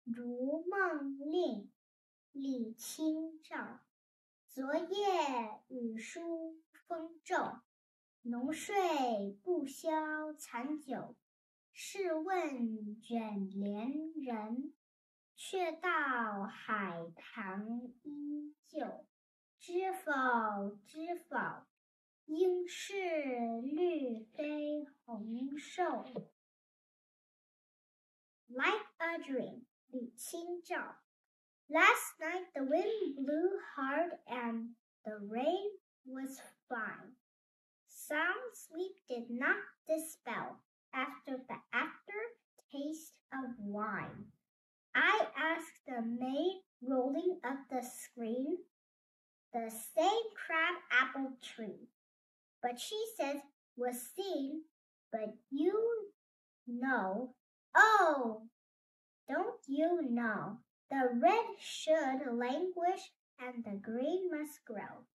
如梦令，李清照。昨夜雨疏风骤，浓睡不消残酒。试问卷帘人，却道海棠依旧。知否知否，应是绿肥红瘦。Like a dream, 李清照。Last night the wind blew hard and the rain was fine. Sound sleep did not dispel after the aftertaste of wine. I asked the maid rolling up the screen the same crab apple tree, but she says was seen, but you know, oh, don't you know, the red should languish and the green must grow.